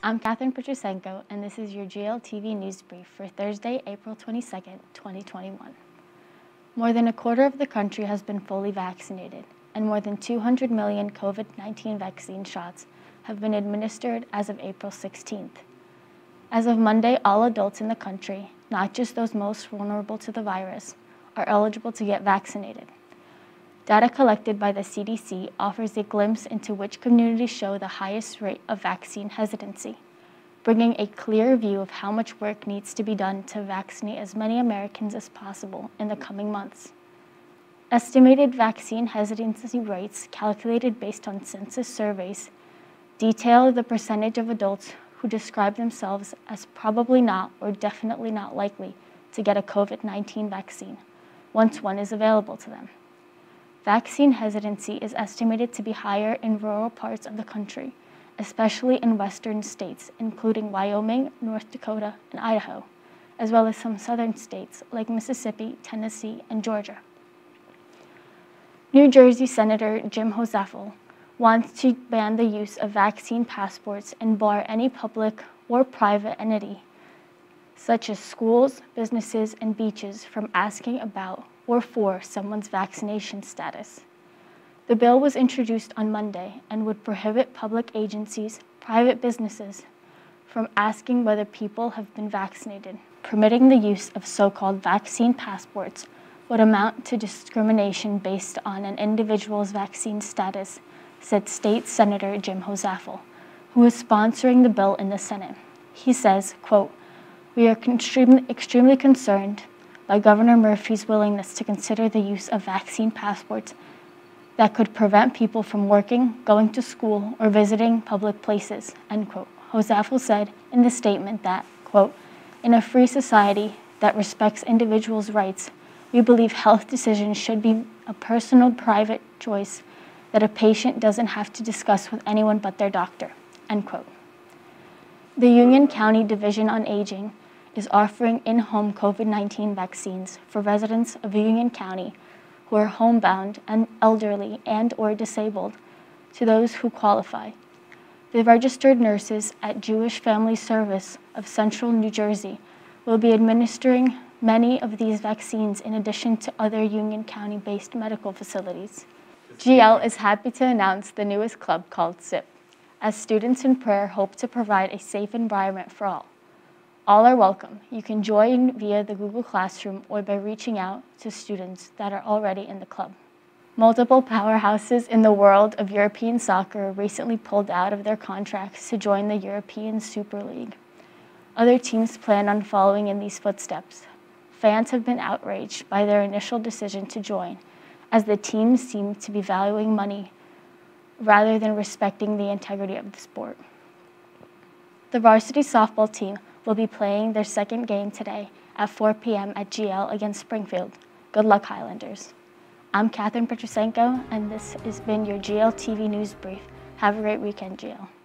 I'm Catherine Petrusenko, and this is your GLTV News Brief for Thursday, April 22nd, 2021. More than a quarter of the country has been fully vaccinated, and more than 200 million COVID-19 vaccine shots have been administered as of April 16th. As of Monday, all adults in the country, not just those most vulnerable to the virus, are eligible to get vaccinated. Data collected by the CDC offers a glimpse into which communities show the highest rate of vaccine hesitancy, bringing a clear view of how much work needs to be done to vaccinate as many Americans as possible in the coming months. Estimated vaccine hesitancy rates calculated based on census surveys detail the percentage of adults who describe themselves as probably not or definitely not likely to get a COVID-19 vaccine once one is available to them. Vaccine hesitancy is estimated to be higher in rural parts of the country, especially in western states, including Wyoming, North Dakota, and Idaho, as well as some southern states like Mississippi, Tennessee, and Georgia. New Jersey Senator Jim Hosaffel wants to ban the use of vaccine passports and bar any public or private entity, such as schools, businesses, and beaches, from asking about or for someone's vaccination status. The bill was introduced on Monday and would prohibit public agencies, private businesses, from asking whether people have been vaccinated. Permitting the use of so-called vaccine passports would amount to discrimination based on an individual's vaccine status, said State Senator Jim Hosaffel, who is sponsoring the bill in the Senate. He says, quote, "We are extremely concerned by Governor Murphy's willingness to consider the use of vaccine passports that could prevent people from working, going to school, or visiting public places," end quote. Hosaffel said in the statement that, quote, "In a free society that respects individuals' rights, we believe health decisions should be a personal, private choice that a patient doesn't have to discuss with anyone but their doctor," end quote. The Union County Division on Aging is offering in-home COVID-19 vaccines for residents of Union County who are homebound and elderly and or disabled to those who qualify. The registered nurses at Jewish Family Service of Central New Jersey will be administering many of these vaccines in addition to other Union County-based medical facilities. GL is happy to announce the newest club called SIP, as Students in Prayer hope to provide a safe environment for all. All are welcome. You can join via the Google Classroom or by reaching out to students that are already in the club. Multiple powerhouses in the world of European soccer recently pulled out of their contracts to join the European Super League. Other teams plan on following in these footsteps. Fans have been outraged by their initial decision to join, as the teams seem to be valuing money rather than respecting the integrity of the sport. The varsity softball team will be playing their second game today at 4 p.m. at GL against Springfield. Good luck, Highlanders. I'm Catherine Petrusenko, and this has been your GLTV News Brief. Have a great weekend, GL.